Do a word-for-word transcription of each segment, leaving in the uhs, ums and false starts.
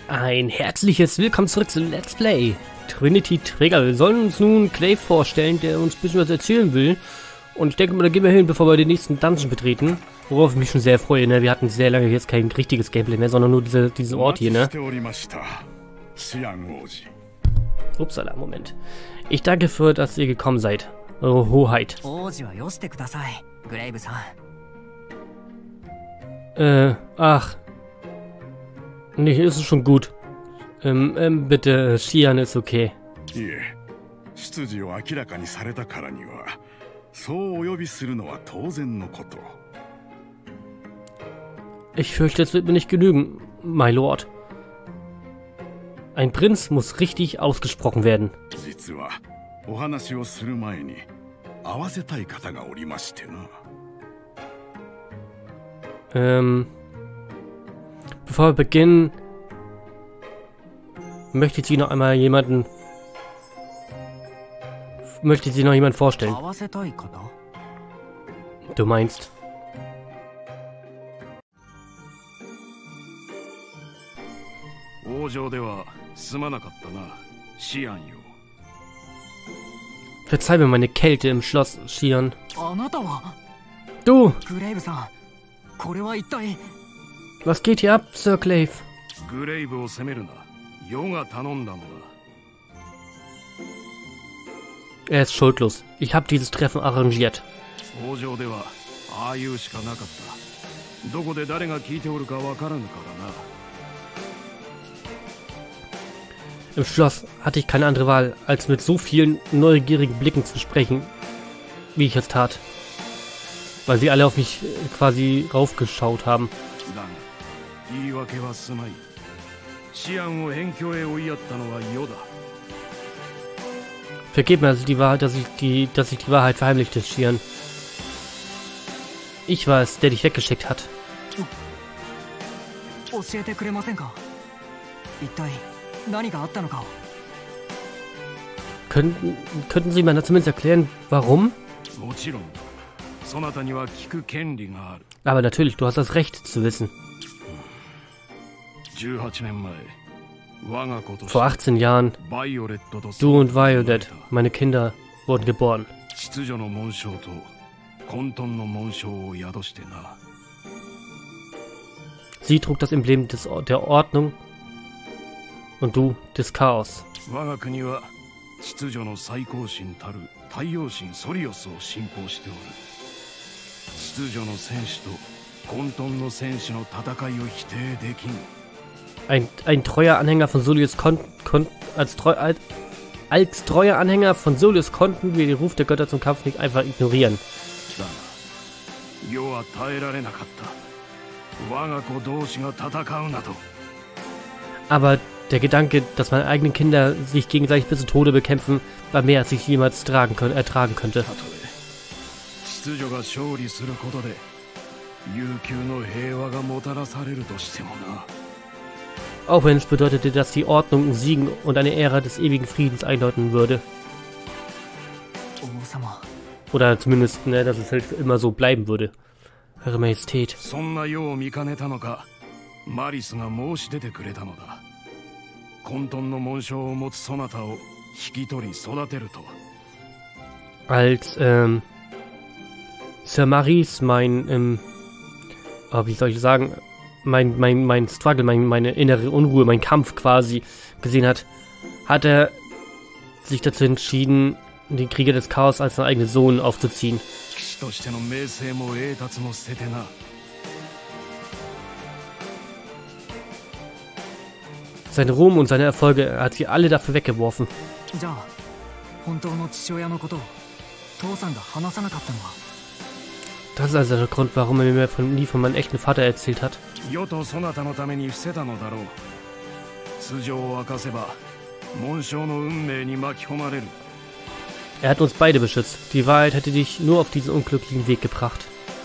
Ein herzliches Willkommen zurück zu Let's Play Trinity Trigger. Wir sollen uns nun Clave vorstellen, der uns ein bisschen was erzählen will. Und ich denke mal, da gehen wir hin, bevor wir den nächsten Dungeon betreten. Worauf ich mich schon sehr freue, ne? Wir hatten sehr lange jetzt kein richtiges Gameplay mehr, sondern nur diese, diesen Ort hier, ne? Upsala, Moment. Ich danke für, dass ihr gekommen seid. Eure Hoheit. Äh, ach. Nee, ist es schon gut. Ähm, ähm, bitte, Xian ist okay. Ich fürchte, es wird mir nicht genügen, my lord. Ein Prinz muss richtig ausgesprochen werden. Ähm... Bevor wir beginnen, möchte ich Sie noch einmal jemanden... Möchte ich Sie noch jemand vorstellen? Du meinst... Verzeih mir meine Kälte im Schloss, Xian. Du! Was geht hier ab, Sir Clave? Er ist schuldlos. Ich habe dieses Treffen arrangiert. Im Schloss hatte ich keine andere Wahl, als mit so vielen neugierigen Blicken zu sprechen, wie ich es tat. Weil sie alle auf mich quasi raufgeschaut haben. Vergib mir, also die Wahrheit, dass ich die, dass ich die Wahrheit verheimlichte, Xian. Ich war es, der dich weggeschickt hat. Könnten, könnten Sie mir zumindest erklären, warum? Aber natürlich, du hast das Recht zu wissen. Vor achtzehn Jahren, du und Violet, meine Kinder, wurden geboren. Sie trug das Emblem des, der Ordnung und du des Chaos. Ein, ein treuer Anhänger von Solius kon, kon, als, treu, als, als treuer Anhänger von Solius konnten wir den Ruf der Götter zum Kampf nicht einfach ignorieren. Aber der Gedanke, dass meine eigenen Kinder sich gegenseitig bis zum Tode bekämpfen, war mehr, als ich jemals tragen, ertragen könnte. Auch wenn es bedeutete, dass die Ordnung siegen und eine Ära des ewigen Friedens einläuten würde. Oder zumindest, ne, dass es halt immer so bleiben würde. Eure Majestät. Als, ähm, Sir Maris mein, ähm, oh, wie soll ich sagen, mein, mein, mein Struggle, mein, meine innere Unruhe, mein Kampf quasi gesehen hat, hat er sich dazu entschieden, den Krieger des Chaos als seinen eigenen Sohn aufzuziehen. Sein Ruhm und seine Erfolge, er hat sie alle dafür weggeworfen. Das ist also der Grund, warum er mir von, nie von meinem echten Vater erzählt hat. Er hat uns beide beschützt. Die Wahrheit hätte dich nur auf diesen unglücklichen Weg gebracht.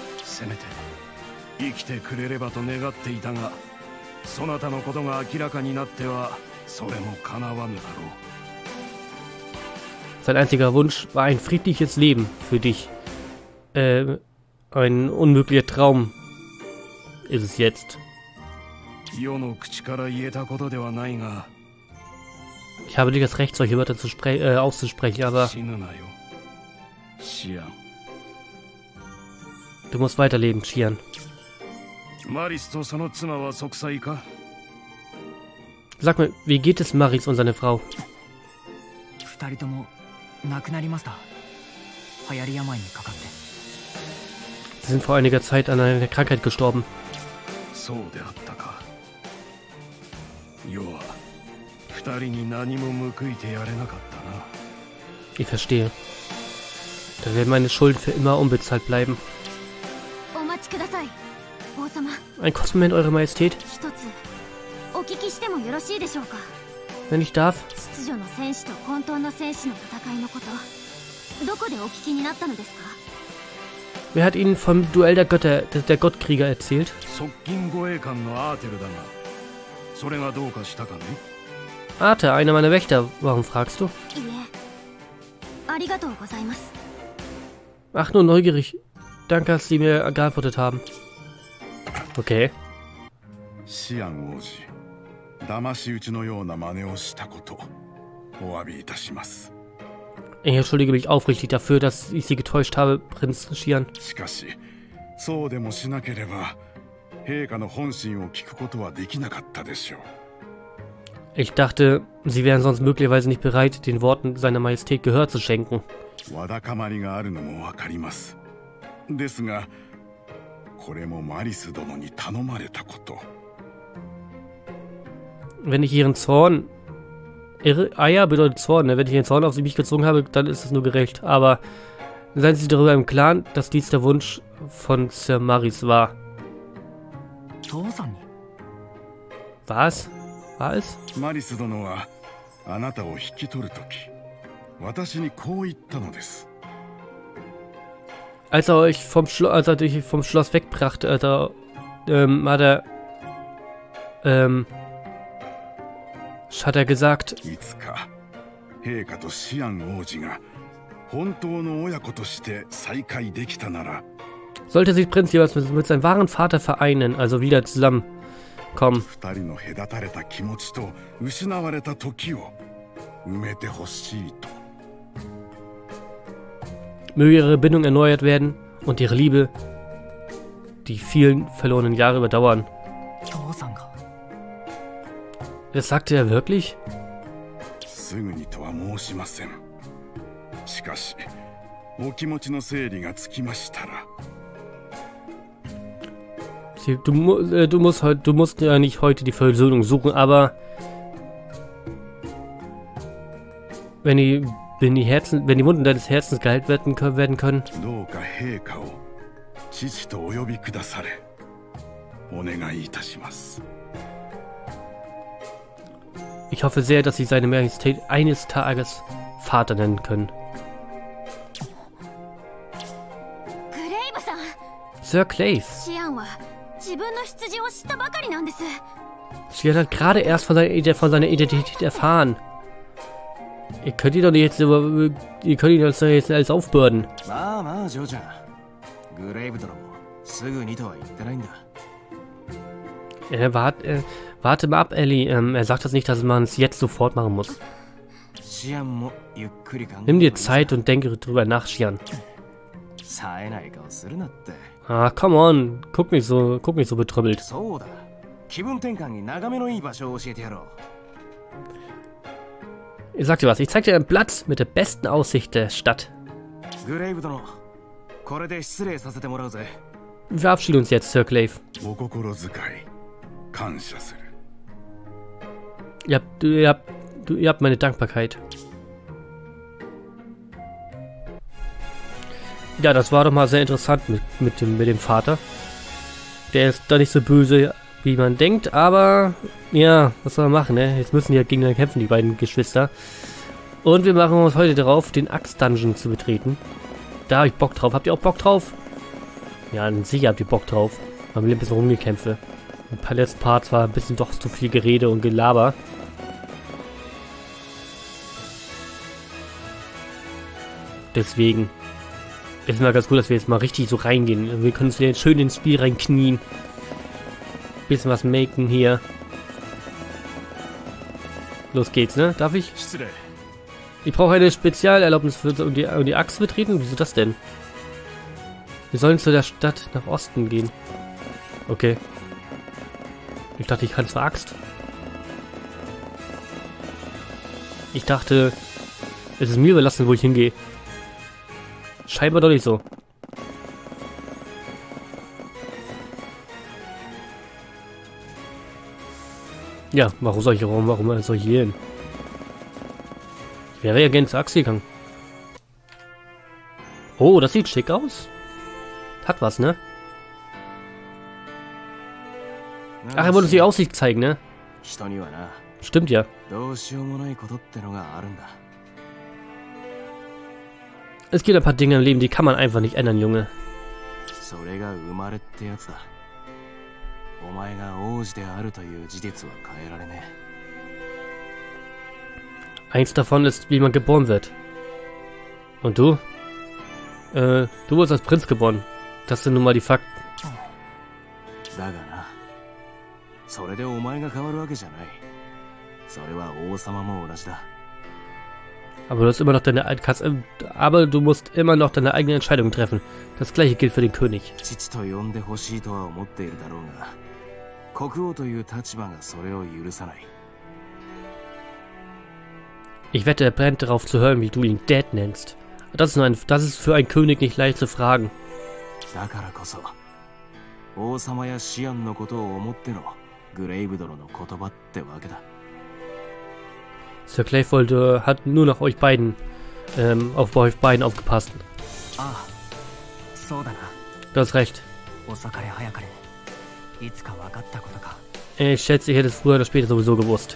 Sein einziger Wunsch war ein friedliches Leben für dich. Äh, ein unmöglicher Traum ist es jetzt. Ich habe nicht das Recht, solche Wörter zu äh, auszusprechen, aber du musst weiterleben, Xian. Sag mal, wie geht es Maris und seine Frau? Sie sind vor einiger Zeit an einer Krankheit gestorben. Ich verstehe. Da werden meine Schulden für immer unbezahlt bleiben. Ein kurzer Moment, Eure Majestät. Wenn ich darf. Wer hat Ihnen vom Duell der Götter, der, der Gottkrieger erzählt? Arte, einer meiner Wächter. Warum fragst du? Ach, nur neugierig. Danke, dass Sie mir geantwortet haben. Okay. Ich entschuldige mich aufrichtig dafür, dass ich Sie getäuscht habe, Prinz Xian. Ich dachte, Sie wären sonst möglicherweise nicht bereit, den Worten seiner Majestät Gehör zu schenken. Wenn ich Ihren Zorn... Ihre Eier bedeutet Zorn, ne? Wenn ich Ihren Zorn auf Sie mich gezogen habe, dann ist es nur gerecht. Aber seien Sie darüber im Klaren, dass dies der Wunsch von Sir Maris war. Was? War es? Als er euch vom, Schlo als er euch vom Schloss wegbrachte, Alter, ähm, hat er, ähm, hat er gesagt, sollte sich Prinz jeweils mit, mit seinem wahren Vater vereinen, also wieder zusammenkommen, möge ihre Bindung erneuert werden und ihre Liebe die vielen verlorenen Jahre überdauern. Das sagte er wirklich? Sie, du, äh, du, musst, du musst ja nicht heute die Versöhnung suchen, aber wenn die, wenn die Herzen, wenn die Wunden deines Herzens geheilt werden, werden können. Ich hoffe sehr, dass Sie seine Majestät eines Tages Vater nennen können. Sir Clave. Xian hat gerade erst von seiner, von seiner Identität erfahren. Ihr könnt ihn doch nicht jetzt, ihr könnt ihn doch jetzt alles aufbürden. Äh, wart, äh, warte mal ab, Ellie. Ähm, er sagt das nicht, dass man es jetzt sofort machen muss. Nimm dir Zeit und denke drüber nach, Xian. Ah, come on. Guck nicht so, guck nicht so betrüppelt. Ich sag dir was, ich zeig dir einen Platz mit der besten Aussicht der Stadt. Wir verabschieden uns jetzt, Sir Clave. Ihr habt, ihr habt, du, ihr habt meine Dankbarkeit. Ja, das war doch mal sehr interessant mit, mit, dem, mit dem Vater. Der ist da nicht so böse, wie man denkt, aber ja, was soll man machen, ne? Jetzt müssen die ja gegeneinander kämpfen, die beiden Geschwister. Und wir machen uns heute darauf, den Axt-Dungeon zu betreten. Da habe ich Bock drauf. Habt ihr auch Bock drauf? Ja, sicher habt ihr Bock drauf. Haben wir ein bisschen rumgekämpft. Ein paar letzten Parts war ein bisschen doch zu viel Gerede und Gelaber. Deswegen ist mal ganz gut, dass wir jetzt mal richtig so reingehen. Wir können uns jetzt schön ins Spiel reinknien. bisschen was maken hier. Los geht's, ne? Darf ich? Ich brauche eine Spezialerlaubnis für um die, um die Axt zu betreten. Wieso das denn? Wir sollen zu der Stadt nach Osten gehen. Okay. Ich dachte, ich kann zur Axt. Ich dachte, es ist mir überlassen, wo ich hingehe. Scheinbar doch nicht so. Ja, warum soll ich, warum, warum soll ich hier hin? Ich wäre ja gerne zur Axt gegangen. Oh, das sieht schick aus. Hat was, ne? Ach, er wollte uns die Aussicht zeigen, ne? Stimmt ja. Es gibt ein paar Dinge im Leben, die kann man einfach nicht ändern, Junge. Eins davon ist, wie man geboren wird. Und du? Äh, du wurdest als Prinz geboren. Das sind nun mal die Fakten. Aber du hast immer noch deine kannst, aber du musst immer noch deine eigene Entscheidung treffen. Das gleiche gilt für den König. Ich wette, er brennt darauf zu hören, wie du ihn Dad nennst. Das ist, nur ein, das ist für einen König nicht leicht zu fragen. Sir Clayfold hat nur nach euch beiden, ähm, auf euch beiden aufgepasst. Du hast recht. Ich schätze, ich hätte es früher oder später sowieso gewusst.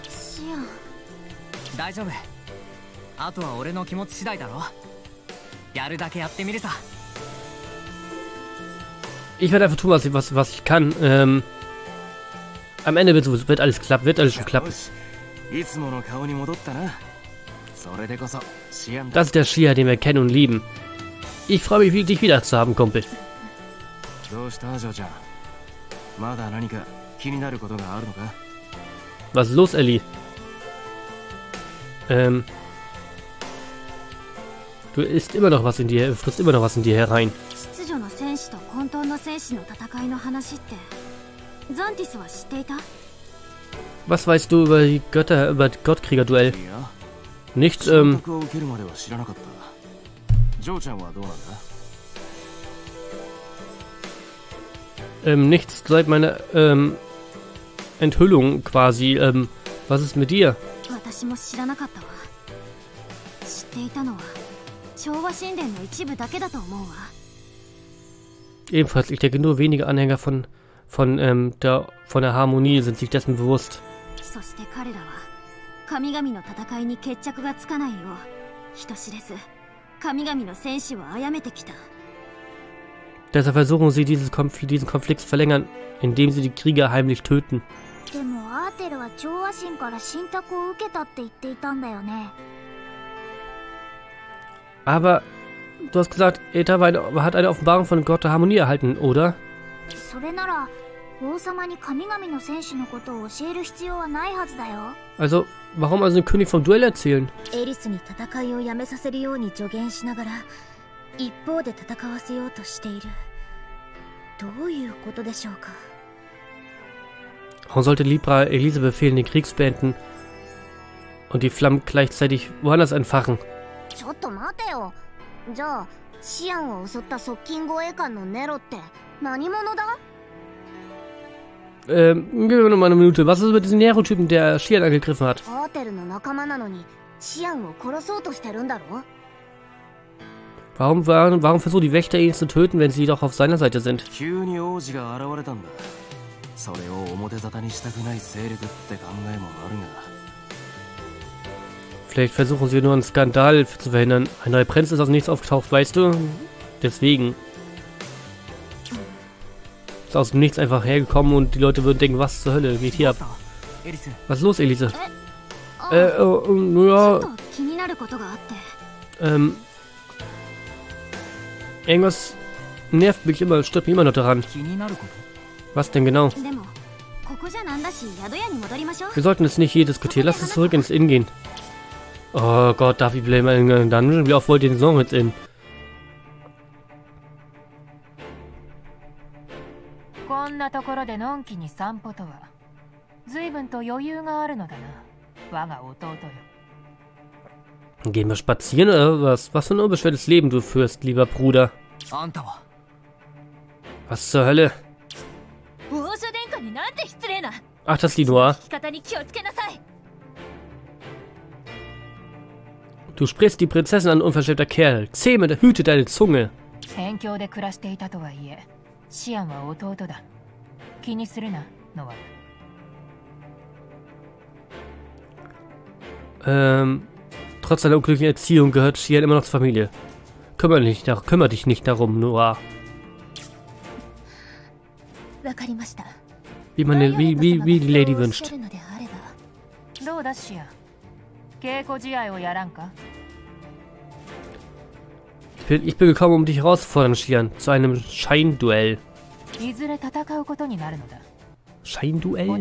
Ich werde einfach tun, was ich, was, was ich kann. Ähm, am Ende wird, wird alles klappen, wird alles schon klappen. Das ist der Shia, den wir kennen und lieben. Ich freue mich, dich wieder zu haben, Kumpel. Was ist los, Ellie? Ähm... Du isst immer noch was in dir, frisst immer noch was in dir herein. Was weißt du über die Götter, über das Gottkrieger-Duell? Nichts, ähm... ähm, nichts seit meiner, ähm... Enthüllung quasi, ähm... Was ist mit dir? Ebenfalls, ich denke, nur wenige Anhänger von von ähm, der von der Harmonie sind sich dessen bewusst. Deshalb versuchen sie dieses Konfl diesen Konflikt zu verlängern, indem sie die Krieger heimlich töten. Aber du hast gesagt, Eta war eine, hat eine Offenbarung von Gott der Harmonie erhalten, oder? Also, warum also den König vom Duell erzählen? Warum sollte Libra Elise befehlen, den Krieg zu beenden und die Flammen gleichzeitig woanders entfachen? Ähm, gib mir noch mal eine Minute. Was ist mit diesem Nero-Typen, der Xian angegriffen hat? Warum, warum, warum versuchen die Wächter ihn zu töten, wenn sie doch auf seiner Seite sind? Vielleicht versuchen sie nur einen Skandal zu verhindern. Ein neuer Prinz ist aus nichts aufgetaucht, weißt du? Deswegen. Ist aus dem Nichts einfach hergekommen und die Leute würden denken, was zur Hölle geht hier ab? Was ist los, Elise? Äh, äh, ja. Ähm. Irgendwas nervt mich immer, stört mich immer noch daran. Was denn genau? Wir sollten es nicht hier diskutieren. Lass uns zurück ins Inn gehen. Oh Gott, darf ich bleiben in einem Dungeon? Wie oft wollt ihr den Song jetzt in? Gehen wir spazieren oder was? Was für ein unbeschwertes Leben du führst, lieber Bruder. Was zur Hölle? Ach, das ist die Noah. Du sprichst die Prinzessin an, unverschämter Kerl. Zähme, hüte deine Zunge. Ähm, trotz seiner unglücklichen Erziehung gehört Xian immer noch zur Familie. Kümmer dich nicht, kümmer dich nicht darum, Noah. Wie man wie, wie, wie die Lady wünscht. Ich bin, ich bin gekommen, um dich herauszufordern, Xian, zu einem Scheinduell. Scheinduell?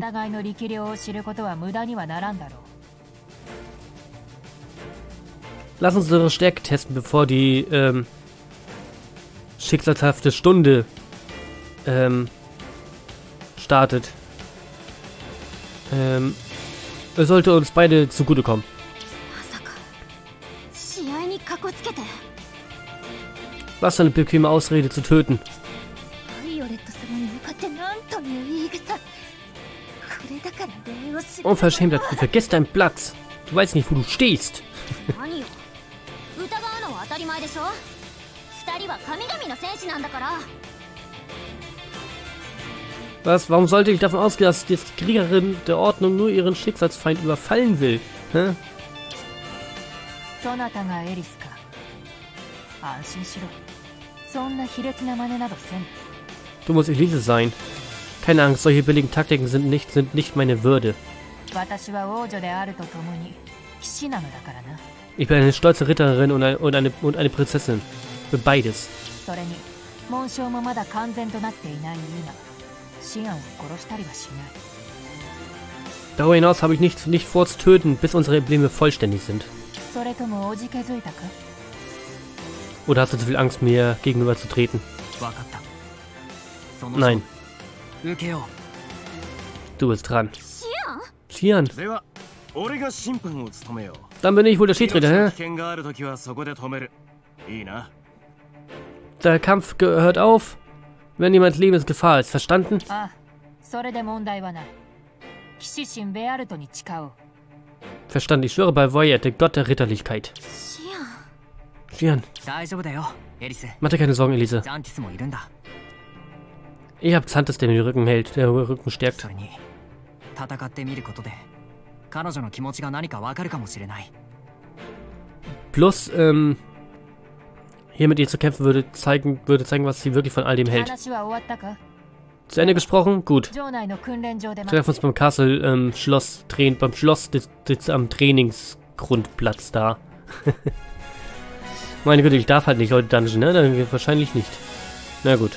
Lass uns unsere Stärke testen, bevor die ähm, schicksalshafte Stunde ähm, startet. Ähm, es sollte uns beide zugutekommen. Was für eine bequeme Ausrede zu töten. Unverschämter, du vergisst deinen Platz. Du weißt nicht, wo du stehst. Was? Warum sollte ich davon ausgehen, dass die Kriegerin der Ordnung nur ihren Schicksalsfeind überfallen will? Hä? Du musst Elise sein. Keine Angst, solche billigen Taktiken sind nicht, sind nicht meine Würde. Ich bin eine stolze Ritterin und eine, und eine, und eine Prinzessin. Für beides. Darüber hinaus habe ich nicht, nicht vor zu töten, bis unsere Embleme vollständig sind. Oder hast du zu viel Angst, mir gegenüber zu treten? Nein. Du bist dran. Xian. Dann bin ich wohl der Schiedsrichter, hä? Der Kampf hört auf, wenn jemand Lebensgefahr ist. Verstanden? Verstanden. Ich schwöre bei Voyet, der Gott der Ritterlichkeit. Xian. Mach dir keine Sorgen, Elise. Ich hab Xanthus, der mir den Rücken hält, der Rücken stärkt. Plus, ähm, hier mit ihr zu kämpfen würde zeigen, würde zeigen, was sie wirklich von all dem hält. Zu Ende gesprochen? Gut. Wir treffen uns beim Castle, ähm, Schloss, Train, beim Schloss des, des, am Trainingsgrundplatz da. Meine Güte, ich darf halt nicht heute Dungeon, ne? Dann wahrscheinlich nicht. Na gut.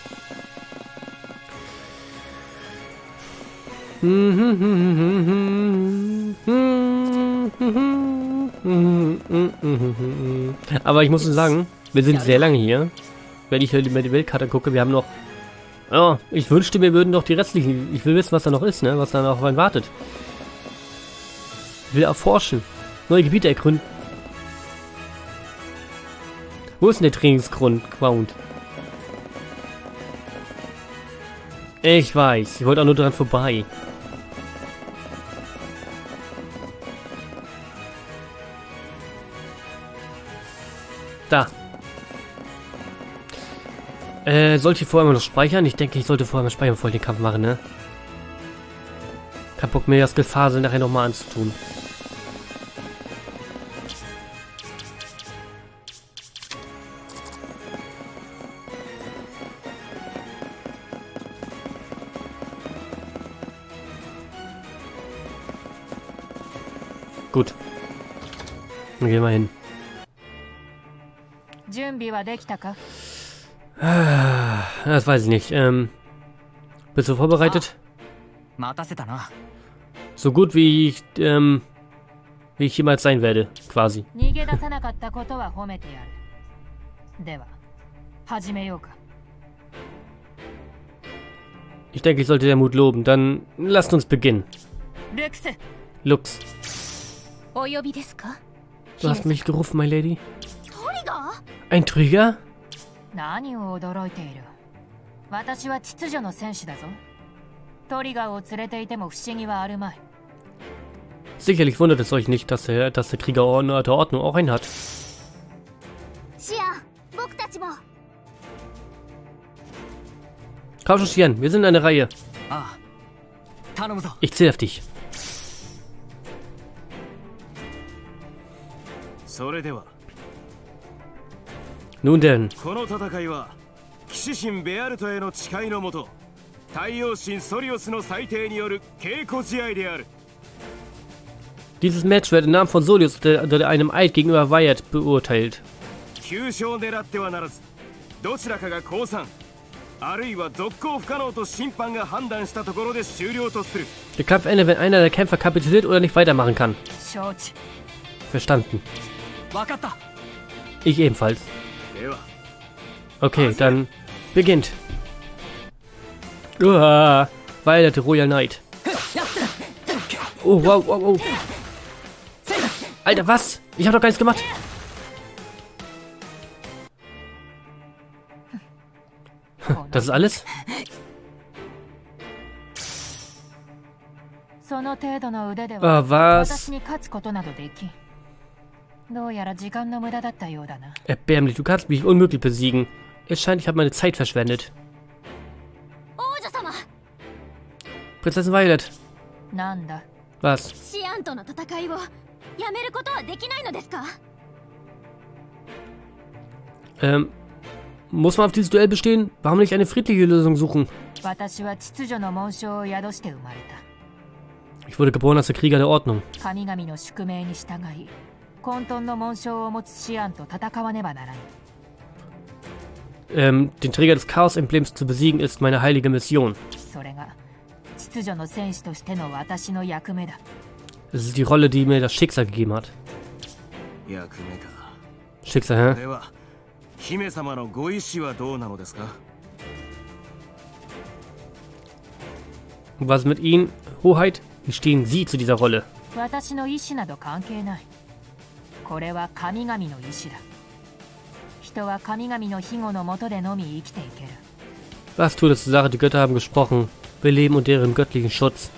Aber ich muss sagen, wir sind sehr lange hier. Wenn ich mir die Weltkarte gucke, wir haben noch... Oh, ich wünschte, wir würden doch die restlichen... Ich will wissen, was da noch ist, ne? Was da noch auf einen wartet. Ich will erforschen. Neue Gebiete ergründen. Wo ist denn der Trainingsgrund? Ground. Ich weiß. Ich wollte auch nur dran vorbei. Da. Äh, sollte ich vorher mal noch speichern? Ich denke, ich sollte vorher mal speichern, bevor ich den Kampf mache, ne? Kein Bock mehr, das Gefasel nachher nochmal anzutun. Gut. Dann gehen wir hin. Das weiß ich nicht. Ähm, bist du vorbereitet? So gut wie ich, ähm, wie ich jemals sein werde, quasi. Ich denke, ich sollte der Mut loben. Dann lasst uns beginnen. Lux. Du hast mich gerufen, my lady. Ein Trigger? Sicherlich wundert es euch nicht, dass der, dass der Krieger der Ordnung auch einen hat. Komm schon, Xian, wir sind in einer Reihe. Ich zähle auf dich. Nun denn. Dieses Match wird im Namen von Solius der, der einem Eid gegenüber Wyatt beurteilt. Der Kampf endet, wenn einer der Kämpfer kapituliert oder nicht weitermachen kann. Verstanden. Ich ebenfalls. Okay, dann beginnt. Uah, Violet Royal Knight. Oh, wow, wow, wow. Alter, was? Ich hab doch gar nichts gemacht. Das ist alles? Ah, was? Erbärmlich, du kannst mich unmöglich besiegen. Es scheint, ich habe meine Zeit verschwendet. Prinzessin Violet. Was? Ähm, muss man auf dieses Duell bestehen? Warum nicht eine friedliche Lösung suchen? Ich wurde geboren als der Krieger der Ordnung. Ähm, den Träger des Chaos-Emblems zu besiegen, ist meine heilige Mission. Es ist die Rolle, die mir das Schicksal gegeben hat. Schicksal, hä? Und was mit Ihnen, Hoheit? Wie stehen Sie zu dieser Rolle? Was tut es zur Sache? Die Götter haben gesprochen. Wir leben unter ihrem göttlichen Schutz.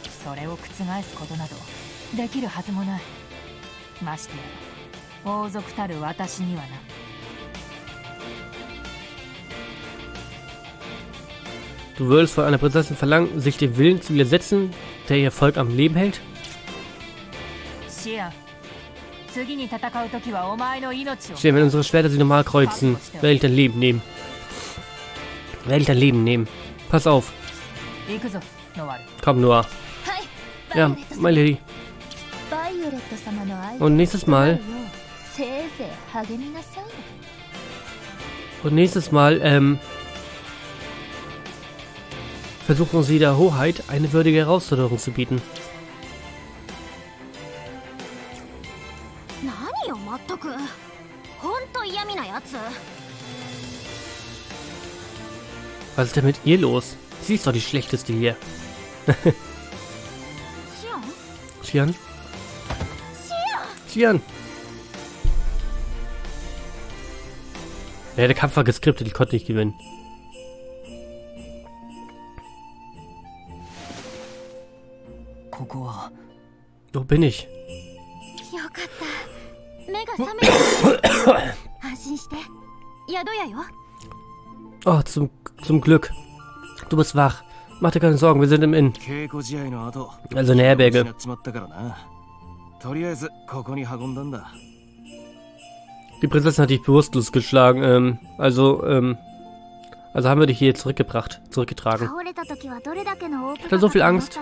Du würdest von einer Prinzessin verlangen, sich dem Willen zu widersetzen, der ihr Volk am Leben hält? Xian, wenn unsere Schwerter sie normal kreuzen, werde ich dein Leben nehmen. Werde ich dein Leben nehmen. Pass auf. Komm, Noah. Ja, my lady. Und nächstes Mal... Und nächstes Mal, ähm... versuchen sie der Hoheit eine würdige Herausforderung zu bieten. Was ist denn mit ihr los? Sie ist doch die schlechteste hier. Xian? Xian! Ja, der Kampf war geskriptet, ich konnte nicht gewinnen. Wo bin ich? Oh, zum, zum Glück. Du bist wach. Mach dir keine Sorgen, wir sind im Inn. Also eine Herberge. Die Prinzessin hat dich bewusstlos geschlagen. Ähm, also, ähm, also haben wir dich hier zurückgebracht, zurückgetragen. Ich hatte so viel Angst.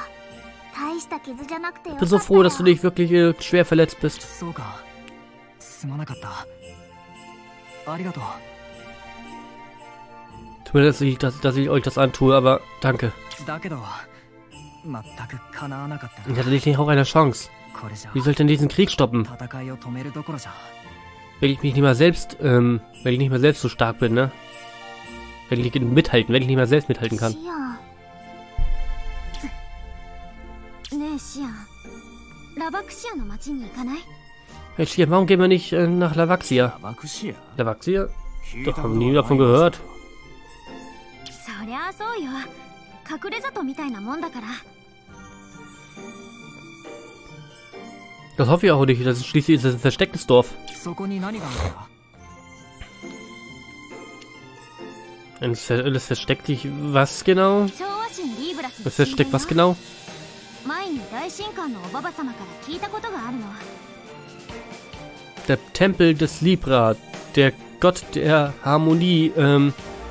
Ich bin so froh, dass du nicht wirklich äh, schwer verletzt bist. Tut mir leid, dass ich, dass, dass ich euch das antue, aber danke. Ich hatte nicht auch eine Chance. Wie soll ich denn diesen Krieg stoppen? Wenn ich mich nicht mal selbst, ähm, wenn ich nicht mal selbst so stark bin, ne? Wenn ich nicht mithalten, wenn ich nicht mal selbst mithalten kann. Hey Shian, warum gehen wir nicht äh, nach Lavaxia? Lavaxia? Doch, haben nie davon gehört. Das hoffe ich auch nicht. Das ist schließlich ein verstecktes Dorf. Das, ver das versteckt dich was genau? Das versteckt was genau? Der Tempel des Libra, der Gott der Harmonie, ähm...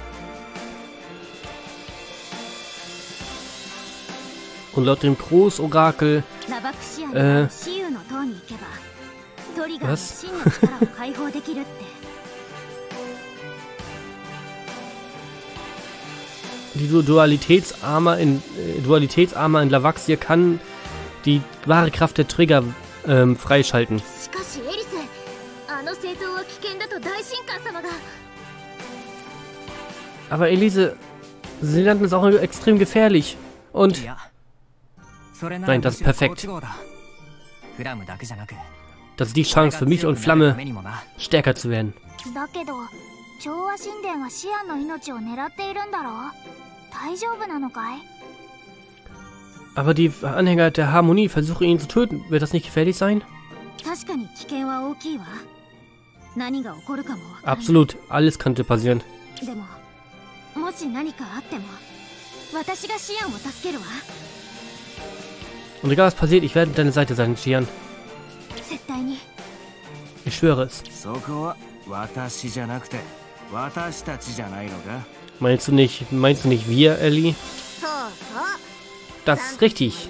und laut dem Großorakel, äh... was? Die du Dualitätsarmer in äh, Dualitätsarmer in Lavaxia kann die wahre Kraft der Trigger ähm, freischalten. Aber Elise, sie nannten es auch extrem gefährlich. Und... Nein, das ist perfekt. Das ist die Chance für mich und Flamme, stärker zu werden. Aber die Anhänger der Harmonie versuchen ihn zu töten. Wird das nicht gefährlich sein? Absolut, alles könnte passieren. Und egal was passiert, ich werde an deiner Seite sein, Shian. Ich schwöre es. Meinst du nicht, meinst du nicht wir, Ellie? Das ist richtig.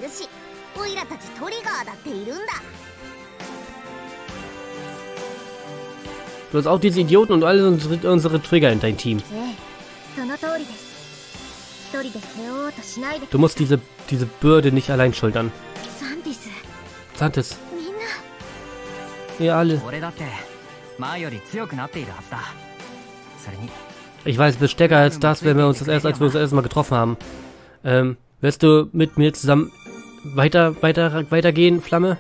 Du hast auch diese Idioten und alle unsere, unsere Trigger in dein Team. Du musst diese, diese Bürde nicht allein schultern. Santis. Ihr alle. Ich weiß, du bist stärker als das, wenn wir uns das erst, als wir uns das erste Mal getroffen haben. Ähm, wirst du mit mir zusammen weiter, weiter, weitergehen, Flamme?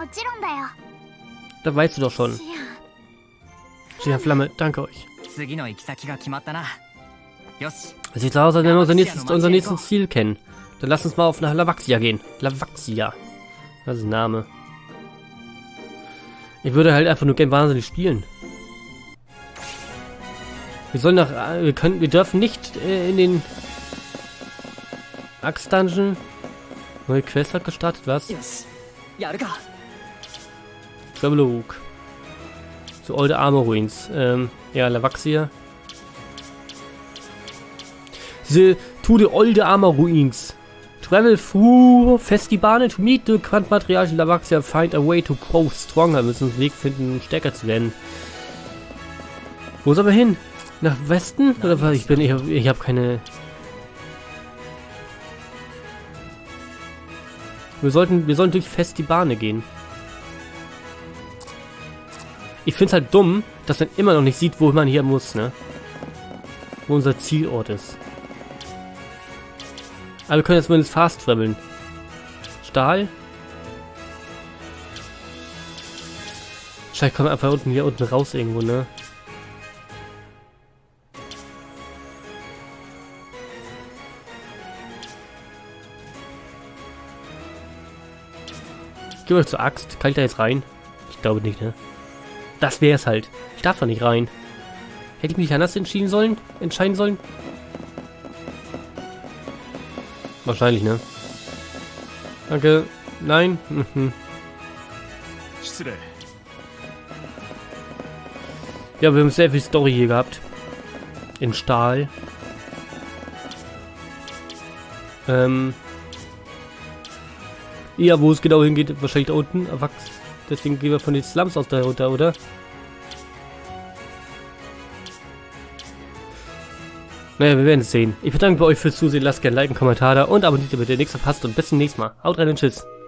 Da weißt du doch schon. Ja, Flamme, danke euch. Es sieht so aus, als wenn wir unser nächstes, unser nächstes Ziel kennen. Dann lass uns mal auf nach Lavaxia gehen. Lavaxia. Das ist ein Name. Ich würde halt einfach nur gern wahnsinnig spielen. Wir sollen nach... Wir können... Wir dürfen nicht äh, in den... Axe-Dungeon. Neue Quest hat gestartet, was? Travelogue. Zu Old Armor Ruins. Ähm, ja, Lavaxia. The, to the Old Armor Ruins. Travel through Festibane to meet the Quantmaterial in Lavaxia. Find a way to grow stronger. Wir müssen einen Weg finden, um stärker zu werden. Wo sollen wir hin? Nach Westen? Oder was? Ich bin... Ich, ich habe keine... Wir sollten... Wir sollen durch Festibane gehen. Ich finde es halt dumm, dass man immer noch nicht sieht, wo man hier muss, ne? Wo unser Zielort ist. Aber wir können jetzt zumindest fast traveln. Stahl. Vielleicht kommen wir einfach unten hier unten raus irgendwo, ne? Gehen wir zur Axt. Kann ich da jetzt rein? Ich glaube nicht, ne? Das wäre es halt. Ich darf da nicht rein. Hätte ich mich anders entschieden sollen? Entscheiden sollen? Wahrscheinlich, ne? Danke. Nein. Mhm. Ja, wir haben sehr viel Story hier gehabt. In Stahl. Ähm. Ja, wo es genau hingeht, wahrscheinlich da unten. Deswegen gehen wir von den Slums aus da runter, oder? Naja, wir werden es sehen. Ich bedanke mich bei euch fürs Zusehen. Lasst gerne ein Like, einen Kommentar da und abonniert, damit ihr nichts verpasst. Und bis zum nächsten Mal. Haut rein und tschüss.